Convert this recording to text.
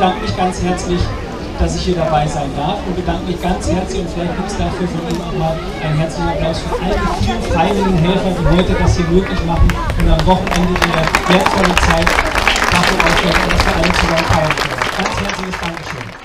bedanke mich ganz herzlich, dass ich hier dabei sein darf und bedanke mich ganz herzlich, und vielleicht gibt es dafür von Ihnen auch mal einen herzlichen Applaus für all die vielen freiwilligen Helfer, die heute das hier möglich machen und am Wochenende ihre wertvolle Zeit dafür aufwenden, dass wir alle zusammen feiern können. Ganz herzliches Dankeschön.